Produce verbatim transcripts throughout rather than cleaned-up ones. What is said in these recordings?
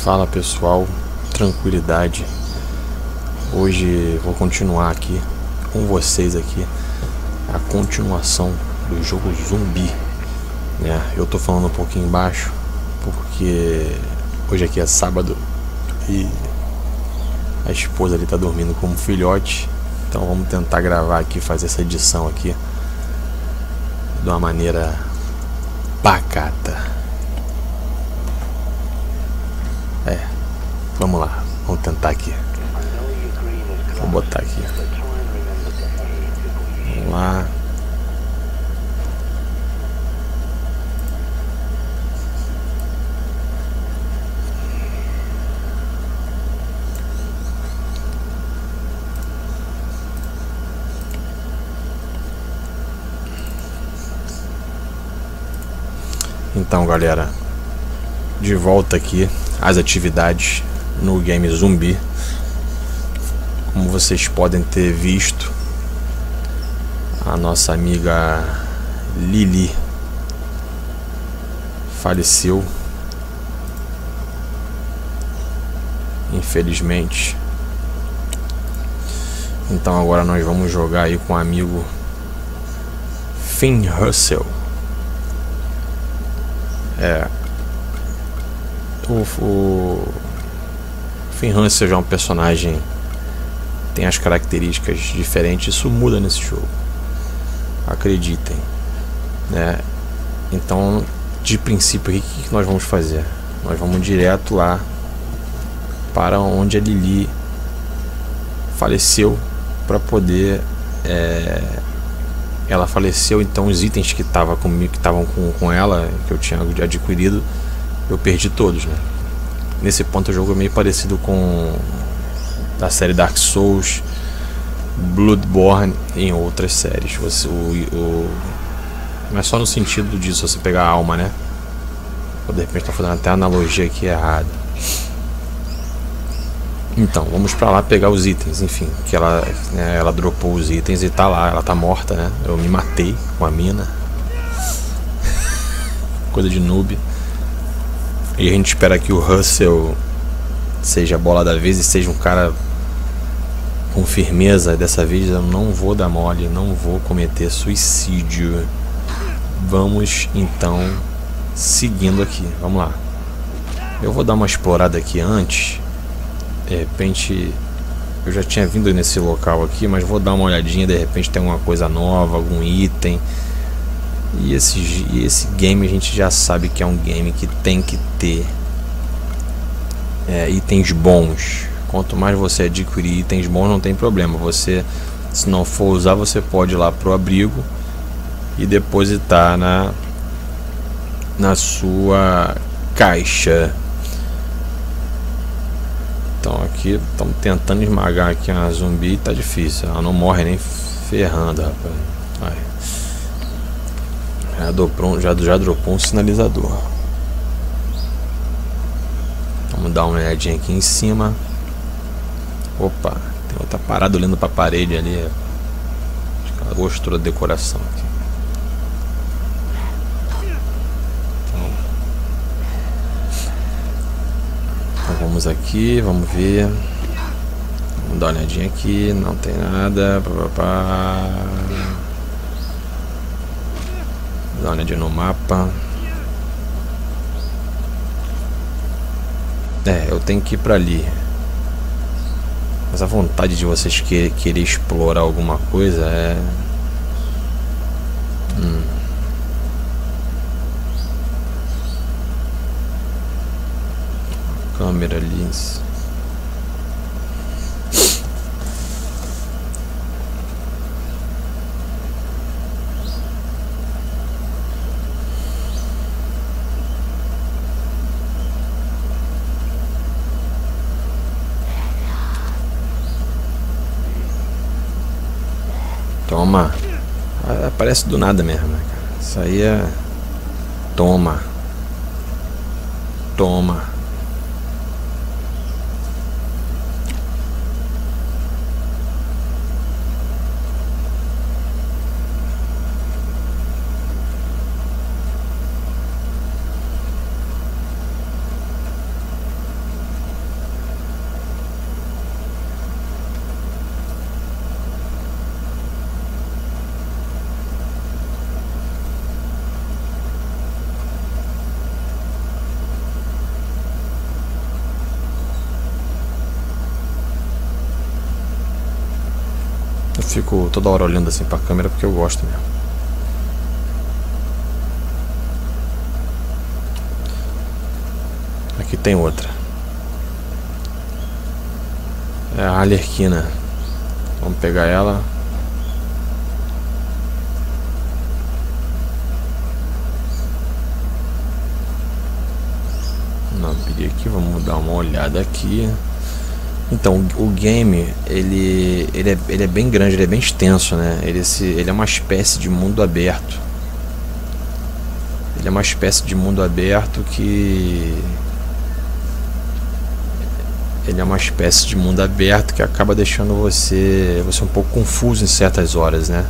Fala pessoal, tranquilidade. Hoje vou continuar aqui com vocês aqui a continuação do jogo Zumbi, né? Eu tô falando um pouquinho baixo porque hoje aqui é sábado e a esposa ali tá dormindo como filhote, então vamos tentar gravar aqui, fazer essa edição aqui de uma maneira pacata. É, vamos lá, vamos tentar aqui. Vou botar aqui. Vamos lá. Então, galera, de volta aqui às atividades no game Zumbi. Como vocês podem ter visto, a nossa amiga Lili faleceu, infelizmente. Então agora nós vamos jogar aí com o amigo Finn Russell. É, o, o Finn Russell já é um personagem, tem as características diferentes. Isso muda nesse jogo, acreditem, né? Então, de princípio, o que nós vamos fazer? Nós vamos direto lá para onde a Lili faleceu, para poder é, ela faleceu, então os itens que estavam comigo, que estavam com, com ela, que eu tinha adquirido, eu perdi todos, né? Nesse ponto o jogo é meio parecido com da série Dark Souls, Bloodborne e em outras séries. Você, o, o, mas só no sentido disso, você pegar a alma, né? Ou de repente estou fazendo até a analogia aqui errada. Então, vamos pra lá pegar os itens, enfim, que ela, né, ela dropou os itens e tá lá, ela tá morta, né? Eu me matei com a mina. Coisa de noob. E a gente espera que o Russell seja a bola da vez e seja um cara com firmeza. Dessa vez eu não vou dar mole, não vou cometer suicídio. Vamos então seguindo aqui, vamos lá. Eu vou dar uma explorada aqui antes. De repente, eu já tinha vindo nesse local aqui, mas vou dar uma olhadinha, de repente tem alguma coisa nova, algum item. E esse, e esse game a gente já sabe que é um game que tem que ter é, itens bons. Quanto mais você adquirir itens bons, não tem problema. Você, se não for usar, você pode ir lá pro abrigo e depositar na, na sua caixa. Então aqui estamos tentando esmagar aqui uma zumbi e tá difícil. Ela não morre nem ferrando, rapaz. Vai. Já dropou, já, já dropou um sinalizador. Vamos dar uma olhadinha aqui em cima. Opa, tem outra parada olhando pra parede ali. Acho que ela gostou da decoração aqui. Então, então vamos aqui, vamos ver. Vamos dar uma olhadinha aqui. Não tem nada. Pá, pá, pá. Dá uma olhadinha no mapa. É, eu tenho que ir pra ali. Mas a vontade de vocês que, querer explorar alguma coisa é... Hum. Câmera ali. Toma. Aparece do nada mesmo, né, cara? Isso aí é... Toma. Toma. Eu fico toda hora olhando assim pra câmera porque eu gosto mesmo. Aqui tem outra. É a Arlequina. Vamos pegar ela. Não, abrir aqui, vamos dar uma olhada aqui. Então, o game, ele, ele, é, ele é bem grande, ele é bem extenso, né? Ele, se, ele é uma espécie de mundo aberto. Ele é uma espécie de mundo aberto que... Ele é uma espécie de mundo aberto que acaba deixando você, você um pouco confuso em certas horas, né?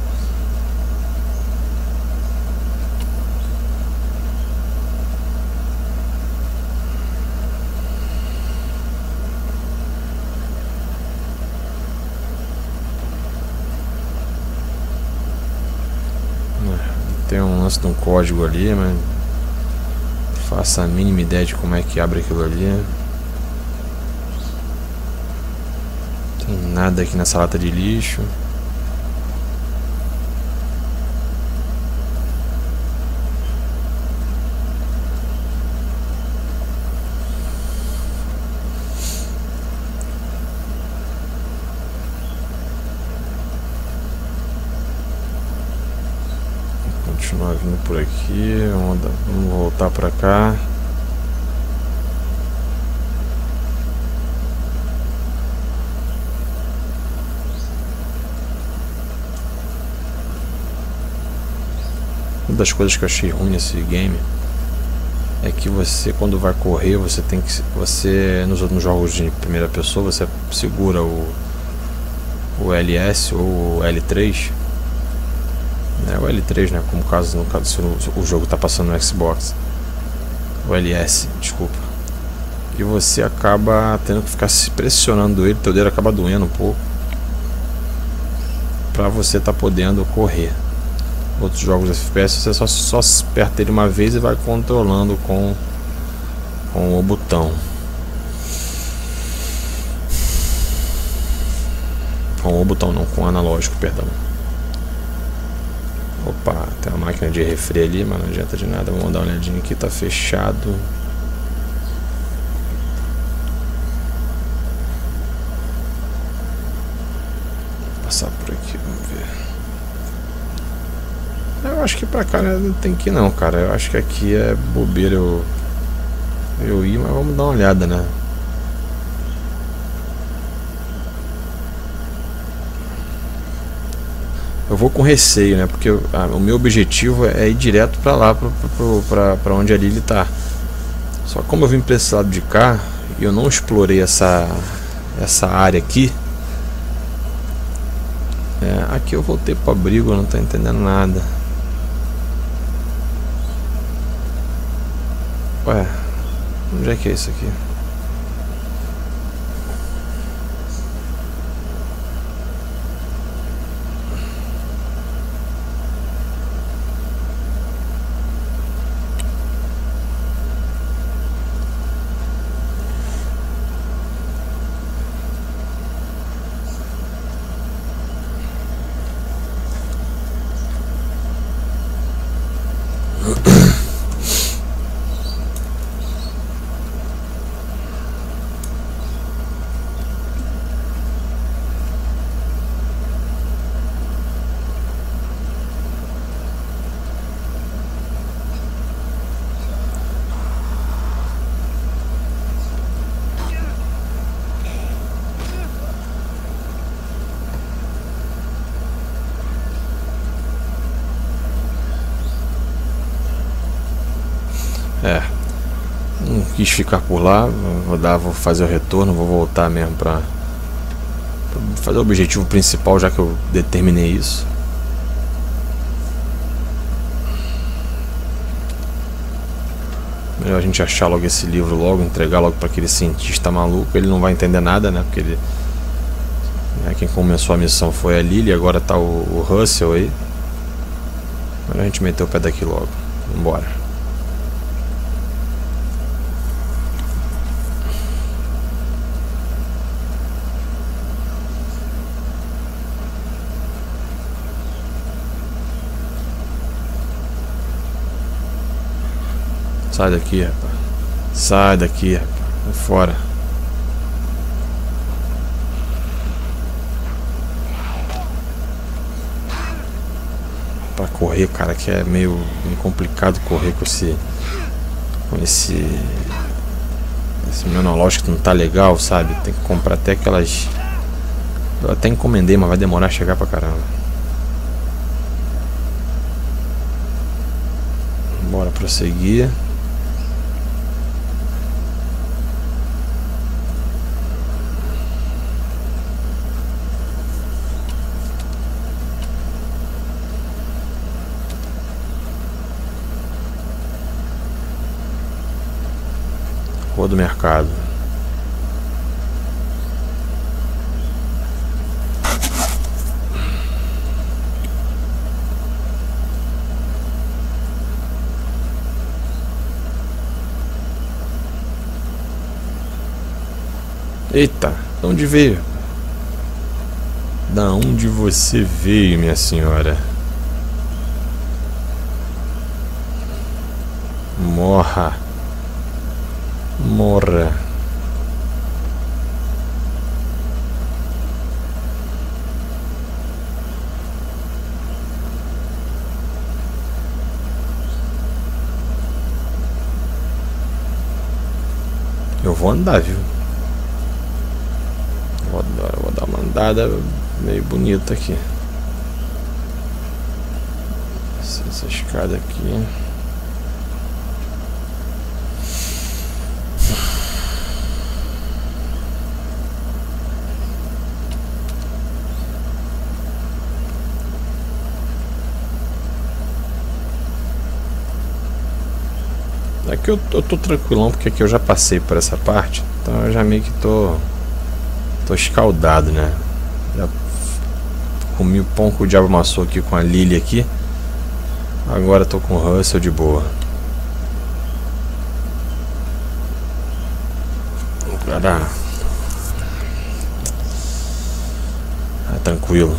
Tem um lance de um código ali, mas faça a mínima ideia de como é que abre aquilo ali. Tem nada aqui nessa lata de lixo. Continuar vindo por aqui. Vamos, dar, vamos voltar pra cá. Uma das coisas que eu achei ruim nesse game é que você, quando vai correr, você tem que, você nos outros jogos de primeira pessoa, você segura o o L S ou o L três, né? O L três, né? Como caso no caso se o jogo está passando no Xbox, o L S, desculpa. E você acaba tendo que ficar se pressionando ele, teu dedo acaba doendo um pouco para você tá podendo correr. Outros jogos F P S você só, só aperta ele uma vez e vai controlando com, com o botão. Com o botão não, com o analógico, perdão. Opa, tem uma máquina de refri ali, mas não adianta de nada. Vamos dar uma olhadinha aqui, tá fechado. Vou passar por aqui, vamos ver. Eu acho que pra cá não tem que ir não, cara. Eu acho que aqui é bobeira eu, eu ir, mas vamos dar uma olhada, né? Eu vou com receio, né? Porque eu, ah, o meu objetivo é ir direto pra lá, pra, pra, pra, pra onde a Lily tá. Só que como eu vim pra esse lado de cá e eu não explorei essa, essa área aqui, é, aqui eu voltei pro abrigo, eu não tô entendendo nada. Ué, onde é que é isso aqui? É, não quis ficar por lá, vou dar, vou fazer o retorno, vou voltar mesmo pra, pra fazer o objetivo principal, já que eu determinei isso. Melhor a gente achar logo esse livro logo, entregar logo para aquele cientista maluco. Ele não vai entender nada, né? Porque ele, né, quem começou a missão foi a Lily, agora tá o, o Russell aí. Melhor a gente meter o pé daqui logo. Vambora. Sai daqui, rapaz. Sai daqui, rapaz. Vai fora. Pra correr, cara, que é meio, meio complicado correr com esse... Com esse... Esse meu analógico que não tá legal, sabe? Tem que comprar até aquelas... Eu até encomendei, mas vai demorar a chegar pra caramba. Bora prosseguir. Rua do Mercado. Eita, de onde veio? Da onde você veio, minha senhora? Morra. Morra. Eu vou andar, viu? Vou dar, vou dar uma andada meio bonita aqui. Essa escada aqui. Aqui eu, eu tô tranquilão, porque aqui eu já passei por essa parte. Então eu já meio que tô... Tô escaldado, né? Já comi o pão que o diabo amassou aqui com a Lily aqui. Agora tô com o Russell de boa. Cara... Ah, tranquilo.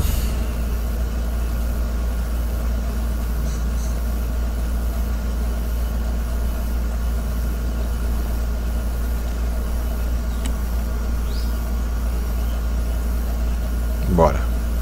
Bora.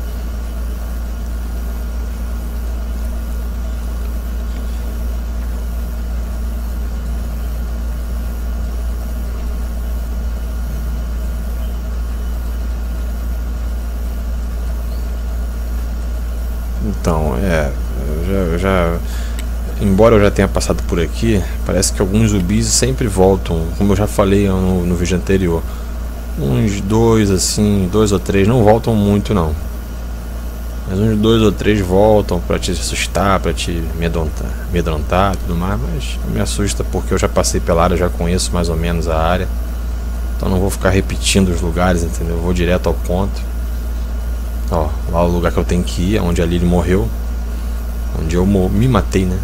Então, é, eu já, eu já, embora eu já tenha passado por aqui, parece que alguns zumbis sempre voltam, como eu já falei no, no vídeo anterior. Uns dois assim, dois ou três, não voltam muito não. Mas uns dois ou três voltam pra te assustar, pra te amedrontar, amedrontar e tudo mais. Mas não me assusta porque eu já passei pela área, já conheço mais ou menos a área. Então não vou ficar repetindo os lugares, entendeu? Eu vou direto ao ponto. Ó, lá o lugar que eu tenho que ir, onde a Lily morreu. Onde eu me matei, né?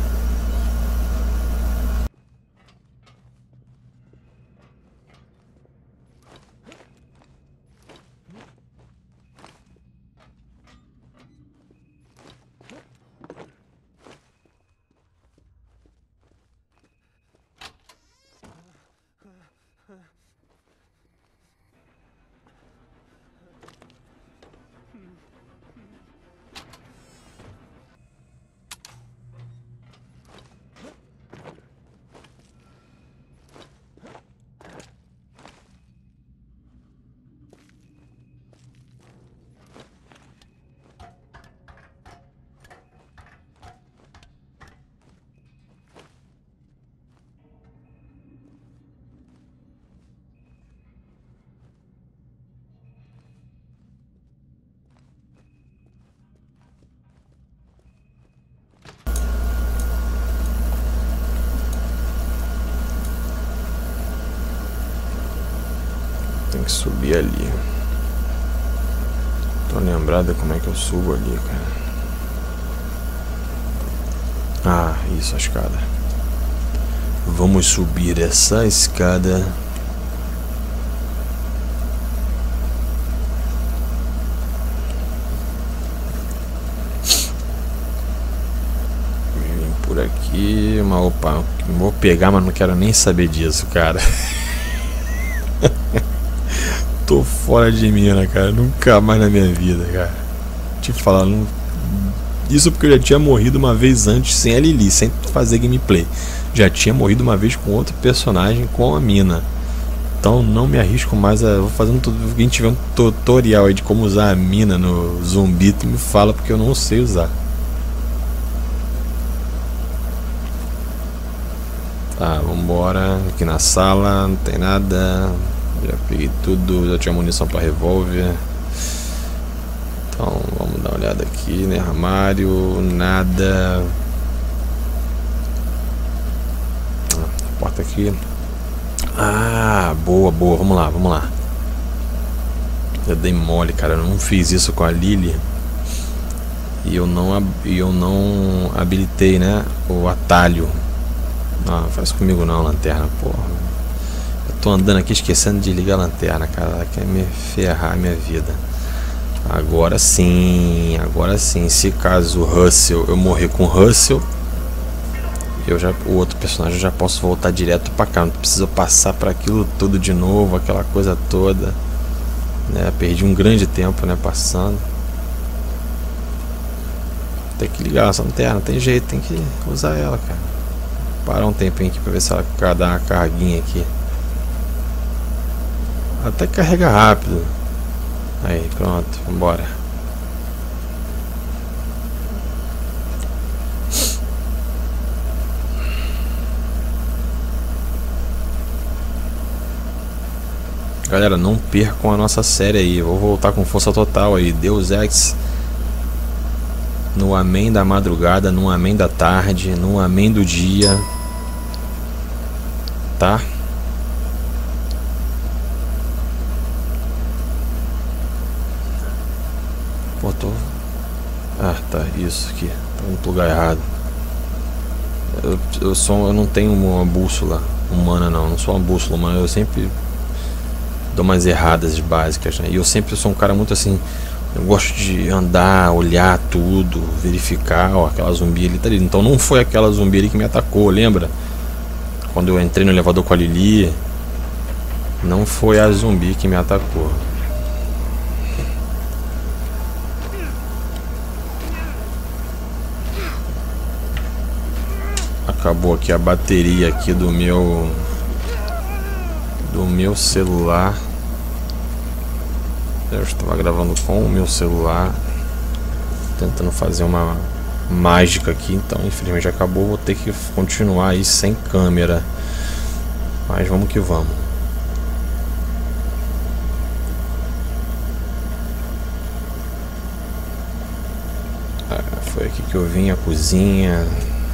Tem que subir ali. Tô lembrado como é que eu subo ali, cara. Ah, isso, a escada. Vamos subir essa escada. Meio por aqui. Uma opa, vou pegar, mas não quero nem saber disso, cara. Tô fora de mina, cara. Nunca mais na minha vida, cara. Te falar, não... isso porque eu já tinha morrido uma vez antes sem a Lily, sem fazer gameplay. Já tinha morrido uma vez com outro personagem, com a mina. Então não me arrisco mais a... Vou fazer um... Quem tiver um tutorial aí de como usar a mina no zumbi, tu me fala, porque eu não sei usar. Tá, vambora. Aqui na sala não tem nada. Já peguei tudo, já tinha munição para revólver. Então vamos dar uma olhada aqui, né? Armário, nada. Ah, porta aqui. Ah, boa, boa, vamos lá, vamos lá. Eu dei mole, cara, eu não fiz isso com a Lily. E eu não, e eu não habilitei, né? O atalho. Não, faz comigo não, lanterna, porra. Eu tô andando aqui esquecendo de ligar a lanterna, cara. Ela quer me ferrar a minha vida. Agora sim, agora sim. Se caso o Russell, eu morrer com o Russell, eu já, o outro personagem, eu já posso voltar direto pra cá. Não preciso passar para aquilo tudo de novo, aquela coisa toda, né? Perdi um grande tempo, né? Passando. Tem que ligar essa lanterna, tem jeito, tem que usar ela, cara. Parar um tempinho aqui pra ver se ela dá uma carguinha aqui. Até carrega rápido. Aí, pronto, vambora. Galera, não percam a nossa série aí. Vou voltar com força total aí. Deus Ex. No amém da madrugada, no amém da tarde, no amém do dia. Tá? Pô, tô... Ah, tá, isso aqui. Tá no lugar errado. Eu, eu, sou, eu não tenho uma bússola humana, não. Não sou uma bússola humana. Eu sempre dou umas erradas básicas, né? E eu sempre sou um cara muito assim... Eu gosto de andar, olhar tudo, verificar. Ó, aquela zumbi ali tá ali. Então não foi aquela zumbi ali que me atacou, lembra? Quando eu entrei no elevador com a Lily, não foi a zumbi que me atacou. Acabou aqui a bateria aqui do meu do meu celular. Eu estava gravando com o meu celular, tentando fazer uma mágica aqui, então infelizmente acabou. Vou ter que continuar aí sem câmera, mas vamos que vamos. Ah, foi aqui que eu vim, a cozinha.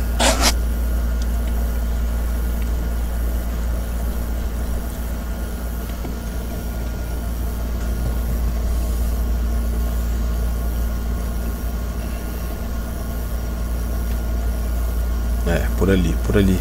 É, por ali, por ali.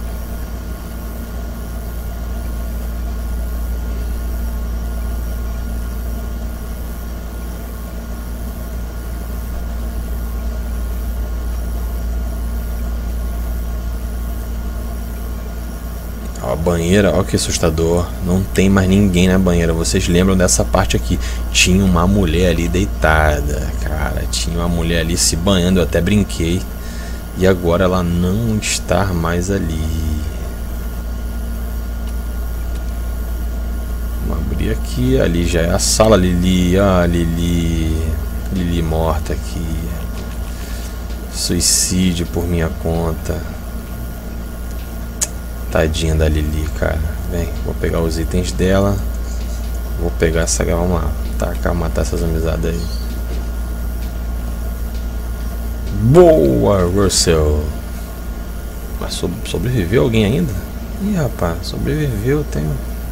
Ó, a banheira, ó que assustador. Não tem mais ninguém na banheira. Vocês lembram dessa parte aqui? Tinha uma mulher ali deitada, cara. Tinha uma mulher ali se banhando, eu até brinquei. E agora ela não está mais ali. Vamos abrir aqui. Ali já é a sala. Lily. Ah, Lily. Lily morta aqui. Suicídio por minha conta. Tadinha da Lily, cara. Vem, vou pegar os itens dela. Vou pegar essa... Vamos lá. Tacar, matar essas amizades aí. Boa, Russell. Mas so sobreviveu alguém ainda? Ih, rapaz, sobreviveu, tem...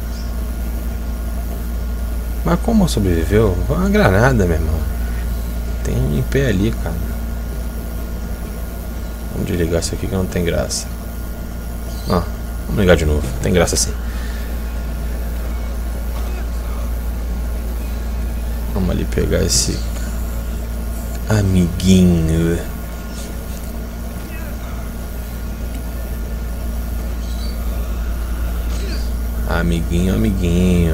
Mas como sobreviveu? Uma granada, meu irmão. Tem um em pé ali, cara. Vamos desligar isso aqui que não tem graça. Ah, vamos ligar de novo. Tem graça sim. Vamos ali pegar esse amiguinho. Amiguinho, amiguinho.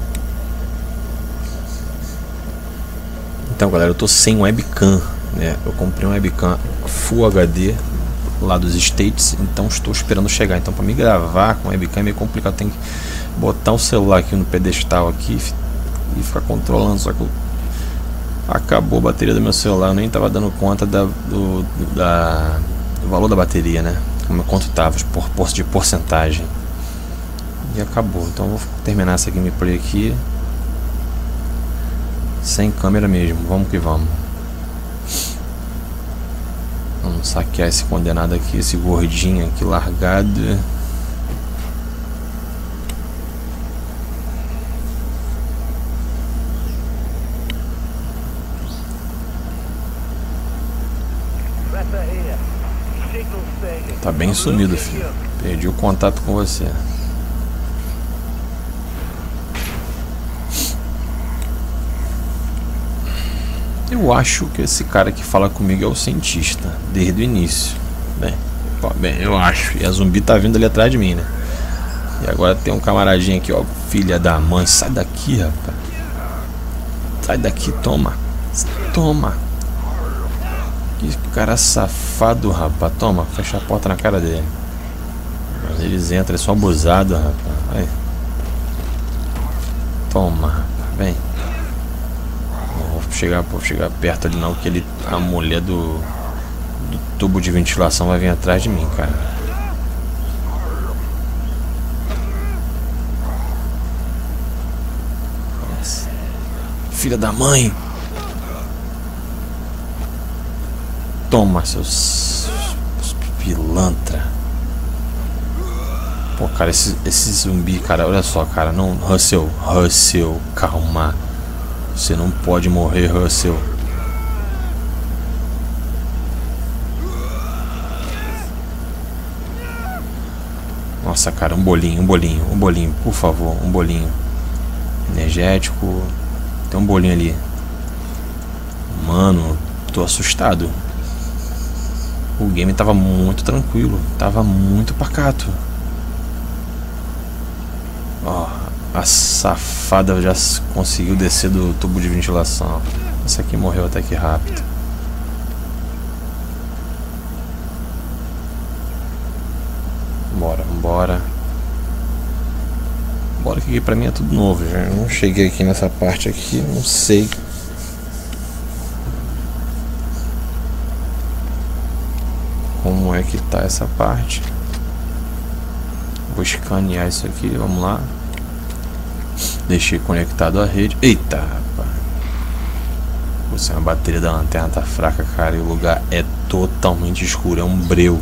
Então, galera, eu tô sem webcam, né? Eu comprei um webcam Full H D lá dos States, então estou esperando chegar. Então, para me gravar com webcam é meio complicado. Tem que botar o celular aqui no pedestal aqui e ficar controlando. Só que eu... acabou a bateria do meu celular. Eu nem tava dando conta da, do, da, do valor da bateria, né? Como quanto tava por, por de porcentagem. E acabou. Então eu vou terminar essa gameplay aqui sem câmera mesmo. Vamos que vamos. Vamos saquear esse condenado aqui, esse gordinho aqui largado. Tá bem sumido, filho. Perdi o contato com você. Eu acho que esse cara que fala comigo é o cientista, desde o início. Bem, bem, eu acho. E a zumbi tá vindo ali atrás de mim, né? E agora tem um camaradinho aqui, ó. Filha da mãe, sai daqui, rapaz. Sai daqui, toma. Toma. Que cara safado, rapaz. Toma, fecha a porta na cara dele. Mas eles entram, eles são abusados, rapaz. Vai. Toma, rapaz. Vem. Não vou chegar, vou chegar perto ali não, que ele, a mulher do, do tubo de ventilação vai vir atrás de mim, cara. Nossa. Filha da mãe. Toma, seus pilantra. Pô, cara, esse, esse zumbi, cara, olha só, cara. Não, Russell, Russell, calma. Você não pode morrer, Russell. Nossa, cara, um bolinho, um bolinho, um bolinho, por favor, um bolinho. Energético. Tem um bolinho ali. Mano, tô assustado. O game tava muito tranquilo, tava muito pacato. Ó, a safada já conseguiu descer do tubo de ventilação. Essa aqui morreu até que rápido. Bora, bora. Bora, que aqui pra mim é tudo novo. Já não cheguei aqui nessa parte aqui, não sei. Como é que tá essa parte? Vou escanear isso aqui, vamos lá. Deixei conectado à rede. Eita, rapaz. Você, a bateria da lanterna tá fraca, cara. E o lugar é totalmente escuro, é um breu.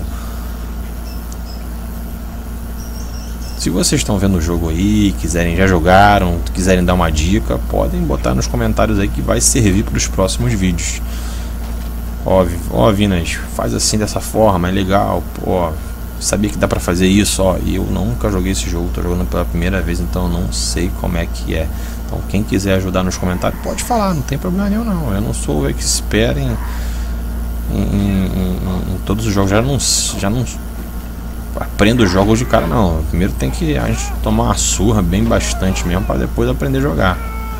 Se vocês estão vendo o jogo aí, quiserem, já jogaram, quiserem dar uma dica, podem botar nos comentários aí que vai servir para os próximos vídeos. Ó, ó, Vinas, faz assim dessa forma, é legal, pô, sabia que dá pra fazer isso, ó, e eu nunca joguei esse jogo, tô jogando pela primeira vez, então eu não sei como é que é. Então quem quiser ajudar nos comentários, pode falar, não tem problema nenhum não, eu não sou expert em, em, em, em, em todos os jogos, já não, já não aprendo os jogos de cara não, primeiro tem que a gente tomar uma surra bem bastante mesmo, pra depois aprender a jogar.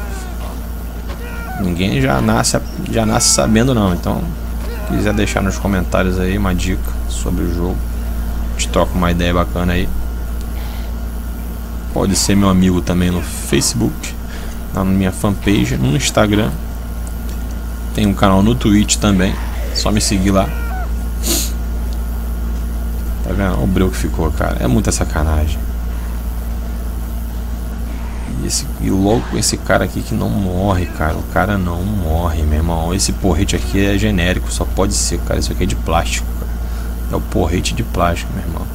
Ninguém já nasce, já nasce sabendo não, então... quiser deixar nos comentários aí uma dica sobre o jogo, a gente troca uma ideia bacana aí. Pode ser meu amigo também no Facebook, na minha fanpage, no Instagram. Tem um canal no Twitch também, só me seguir lá. Tá vendo? Olha o breu que ficou, cara. É muita sacanagem. E, esse, e louco esse cara aqui que não morre, cara. O cara não morre, meu irmão. Esse porrete aqui é genérico, só pode ser, cara. Isso aqui é de plástico, cara. É o porrete de plástico, meu irmão.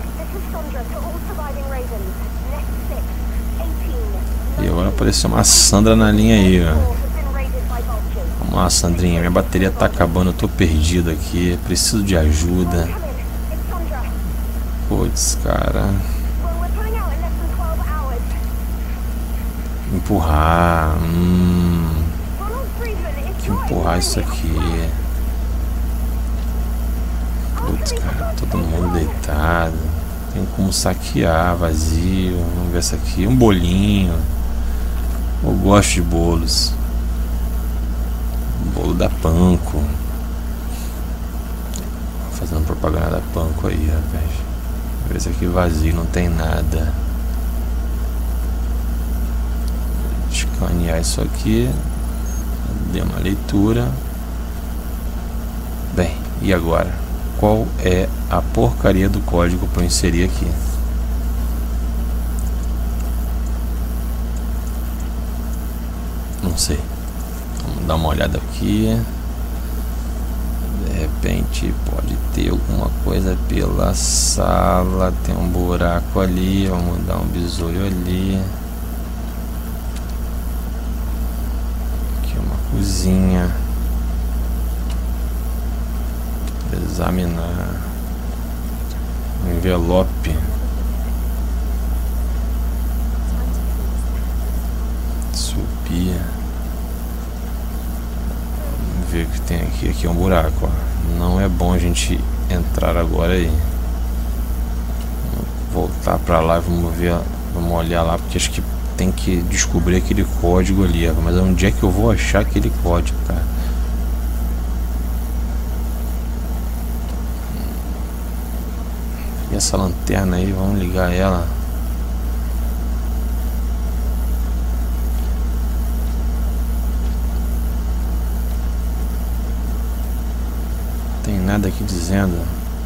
E agora apareceu uma Sandra na linha aí, ó. Vamos lá, Sandrinha. Minha bateria tá acabando, eu tô perdido aqui. Preciso de ajuda. Putz, cara. Empurrar. Hum. Que empurrar isso aqui. Putz, cara, todo mundo deitado. Tem como saquear, vazio. Vamos ver essa aqui. Um bolinho. Eu gosto de bolos. Bolo da Panko. Fazendo propaganda da Panko aí, rapaz. Vamos ver esse aqui vazio, não tem nada. Escanear isso aqui. Dê uma leitura. Bem, e agora? Qual é a porcaria do código para eu inserir aqui? Não sei. Vamos dar uma olhada aqui. De repente pode ter alguma coisa pela sala. Tem um buraco ali. Vamos dar um bisolho ali. Aqui uma cozinha. Examinar. Um envelope. Subir. Vamos ver o que tem aqui. Aqui é um buraco, ó. Não é bom a gente entrar agora aí. Vamos voltar pra lá e vamos ver. Vamos olhar lá, porque acho que tem que descobrir aquele código ali, ó. Mas onde é que eu vou achar aquele código, cara? E essa lanterna aí, vamos ligar ela. Tem nada aqui dizendo.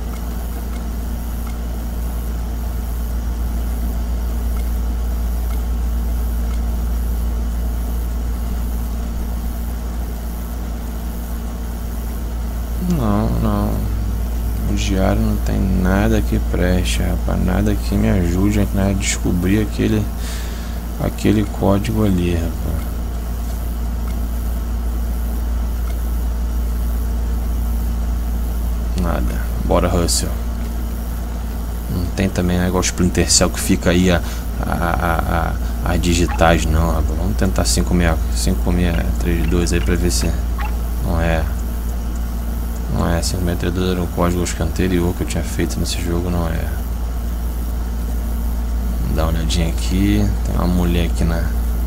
Não, não. O diário não tem nada que preste, rapaz. Nada que me ajude a descobrir aquele, aquele código ali, rapaz. Nada. Bora, Russell. Não tem também negócio Splinter Cell que fica aí a, a, a, a, a digitais, não, rapaz. Vamos tentar cinco seis três dois aí pra ver se não é. Não é, cinco seis três dois era o código acho que anterior que eu tinha feito nesse jogo, não é. Vamos dar uma olhadinha aqui. Tem uma mulher aqui na...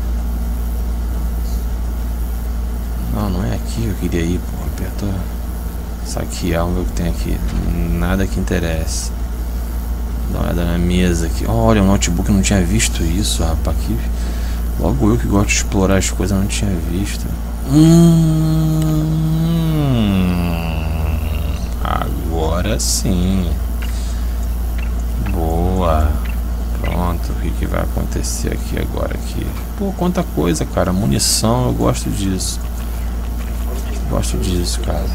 Não, não é aqui que eu queria ir, pô. Apertou. Saquear, vamos ver o que tem aqui. Nada que interesse. Dá uma olhada na mesa aqui. Olha, o notebook, eu não tinha visto isso, rapaz. Aqui. Logo eu que gosto de explorar as coisas, eu não tinha visto. Hum... Agora sim. Boa. Pronto, o que, que vai acontecer aqui agora aqui? Pô, quanta coisa, cara. Munição, eu gosto disso. Gosto disso, cara.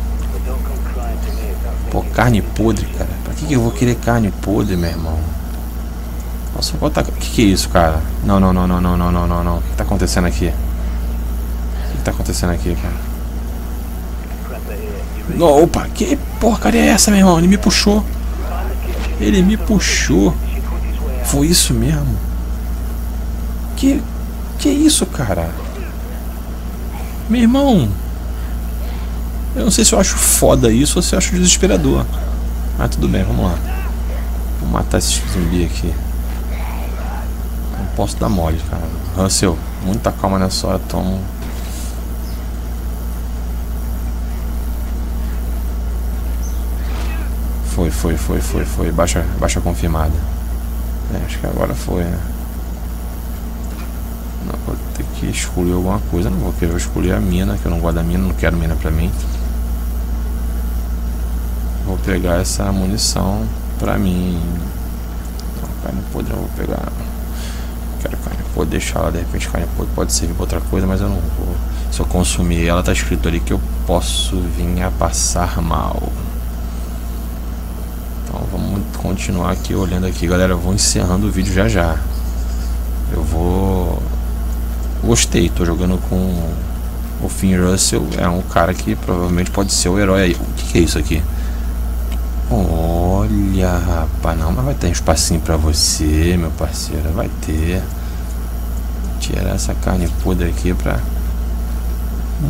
Pô, carne podre, cara. Pra que, que eu vou querer carne podre, meu irmão? Nossa, quanta... O que, que é isso, cara? Não, não, não, não, não, não, não, não, não. O que tá acontecendo aqui? O que tá acontecendo aqui, cara? Não, opa, que porcaria é essa, meu irmão? Ele me puxou. Ele me puxou. Foi isso mesmo? Que... Que isso, cara? Meu irmão... Eu não sei se eu acho foda isso ou se eu acho desesperador. Mas tudo bem, vamos lá. Vou matar esse zumbi aqui. Não posso dar mole, cara. Russell, muita calma nessa hora, toma. Foi, foi, foi, foi, foi. Baixa, baixa confirmada. É, acho que agora foi, né? Não, vou ter que escolher alguma coisa. Não vou querer escolher a mina, que eu não gosto da mina, não quero mina pra mim. Vou pegar essa munição pra mim. Não, carne podre eu vou pegar. Não quero carne podre, deixar ela, de repente carne podre pode servir pra outra coisa, mas eu não vou. Se eu consumir ela, tá escrito ali que eu posso vir a passar mal. Então vamos continuar aqui olhando aqui, galera. Eu vou encerrando o vídeo já já. Eu vou... Gostei, tô jogando com o Finn Russell. É um cara que provavelmente pode ser o herói aí. O que, que é isso aqui? Olha, rapaz, não, mas vai ter um espacinho pra você, meu parceiro. Vai ter. Tirar essa carne podre aqui pra...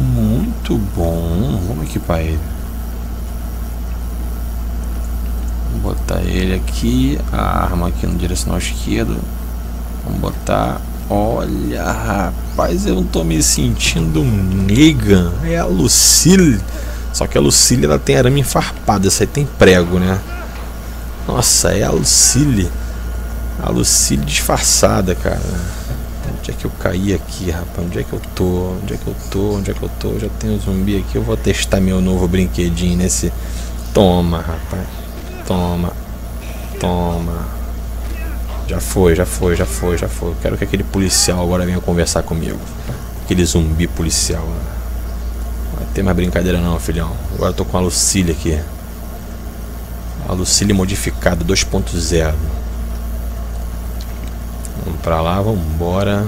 Muito bom. Vamos equipar ele. Vamos botar ele aqui. A arma aqui no direcional esquerdo. Vamos botar. Olha, rapaz, eu não tô me sentindo um Negan. É a Lucille. Só que a Lucille ela tem arame enfarpado. Essa aí tem prego, né? Nossa, é a Lucille. A Lucille disfarçada, cara. Onde é que eu caí aqui, rapaz? Onde é que eu tô? Onde é que eu tô? Onde é que eu tô? Já tenho um zumbi aqui. Eu vou testar meu novo brinquedinho nesse. Toma, rapaz. Toma. Toma. Já foi, já foi, já foi, já foi. Eu quero que aquele policial agora venha conversar comigo. Aquele zumbi policial. Não vai ter mais brincadeira não, filhão. Agora eu tô com a Lucille aqui. A Lucille modificada dois ponto zero. Vamos pra lá, vamos embora.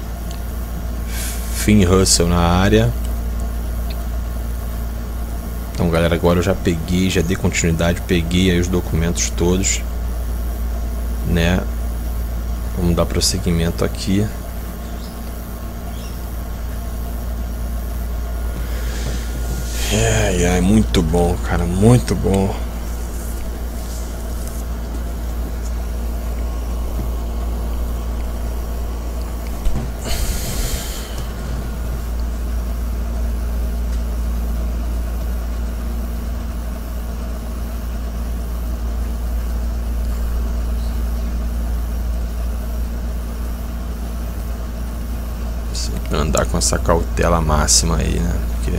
Finn Russell na área. Então galera, agora eu já peguei, já dei continuidade, peguei aí os documentos todos, né? Vamos dar prosseguimento aqui. Ai, ai, muito bom, cara, muito bom. Sempre andar com essa cautela máxima aí, né? Porque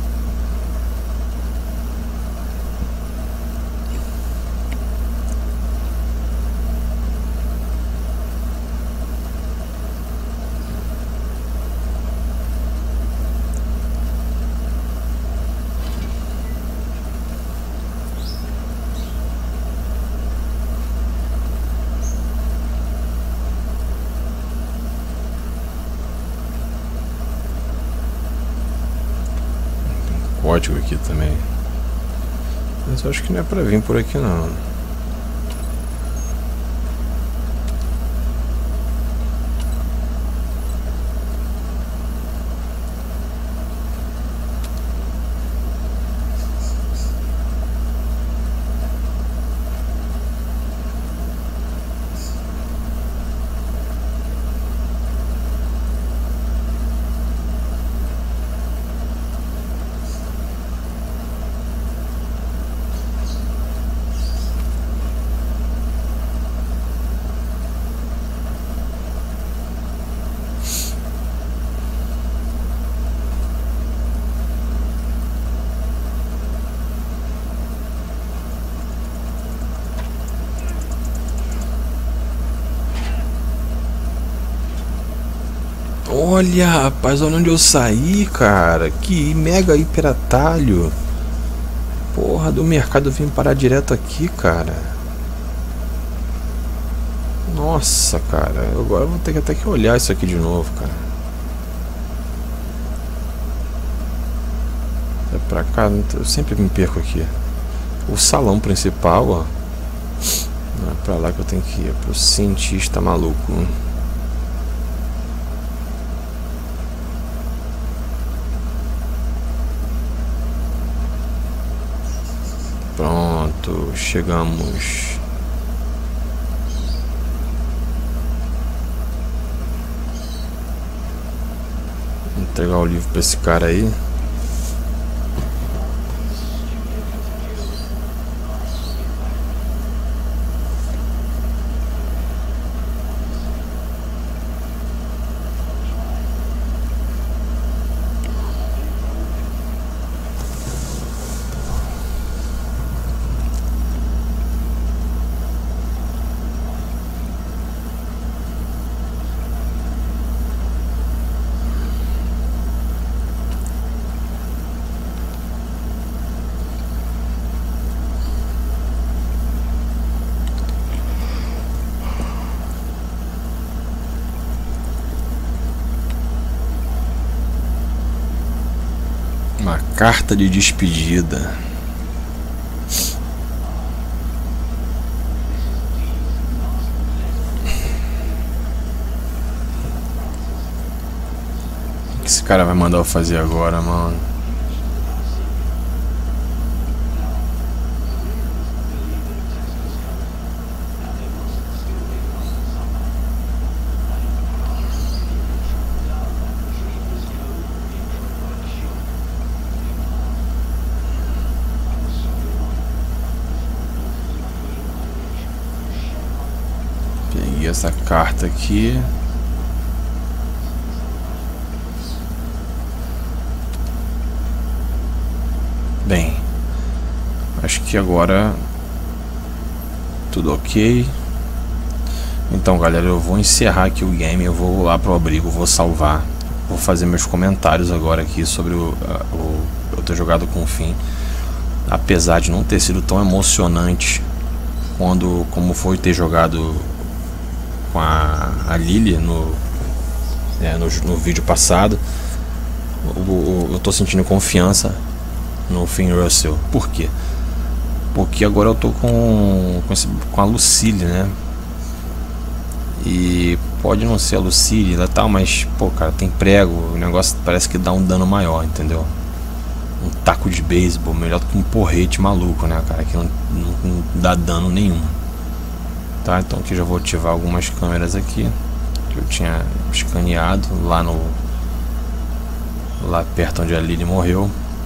código aqui também. Mas eu acho que não é pra vir por aqui não. Olha, rapaz, olha onde eu saí, cara. Que mega hiper atalho. Porra, do mercado eu vim parar direto aqui, cara. Nossa, cara. Agora eu vou ter que até que olhar isso aqui de novo, cara. É pra cá, eu sempre me perco aqui. O salão principal, ó. Não é pra lá que eu tenho que ir. É pro cientista maluco. Pronto, chegamos. Vou entregar o livro pra esse cara aí. Uma carta de despedida. O que esse cara vai mandar eu fazer agora, mano? essa carta aqui. Bem, acho que agora tudo ok. Então, galera, eu vou encerrar aqui o game. Eu vou lá pro abrigo, vou salvar, vou fazer meus comentários agora aqui sobre o, o eu ter jogado com o Finn. Apesar de não ter sido tão emocionante quando como foi ter jogado com a, a Lily no, é, no no vídeo passado, o, o, eu tô sentindo confiança no Finn Russell. Por quê? Porque agora eu tô com com, esse, com a Lucille, né? E pode não ser a Lucille e tal, mas pô, cara, tem prego, o negócio parece que dá um dano maior, entendeu? Um taco de beisebol melhor do que um porrete maluco, né, cara, que não, não, não dá dano nenhum. Tá, então aqui já vou ativar algumas câmeras aqui que eu tinha escaneado lá no lá perto onde a Lily morreu.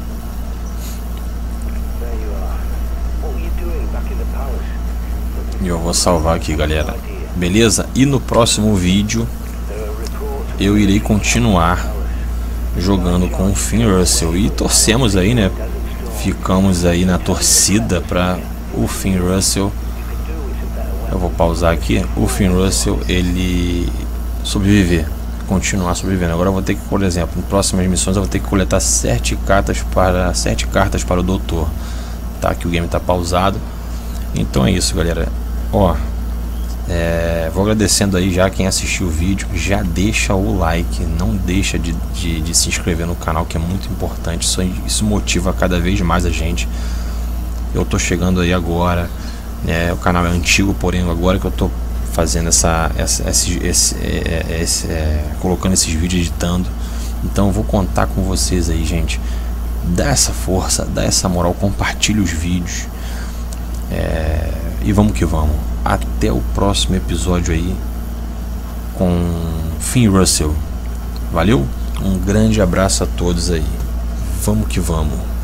E eu vou salvar aqui, galera. Beleza? E no próximo vídeo eu irei continuar jogando com o Finn Russell. E torcemos aí, né? Ficamos aí na torcida para o Finn Russell. Eu vou pausar aqui. O Finn Russell ele sobreviver, continuar sobrevivendo. Agora eu vou ter que, por exemplo, em próximas missões eu vou ter que coletar sete cartas para sete cartas para o doutor. Tá? Que o game tá pausado. Então é isso, galera. Ó. É, vou agradecendo aí já quem assistiu o vídeo. Já deixa o like, não deixa de, de, de se inscrever no canal, que é muito importante. Isso, isso motiva cada vez mais a gente. Eu tô chegando aí agora, é, o canal é antigo, porém agora que eu tô fazendo essa, essa esse, esse, é, esse é, colocando esses vídeos, editando. Então eu vou contar com vocês aí, gente. Dá essa força, dá essa moral, compartilhe os vídeos, é, e vamos que vamos. Até o próximo episódio aí com Finn Russell. Valeu? Um grande abraço a todos aí. Vamos que vamos.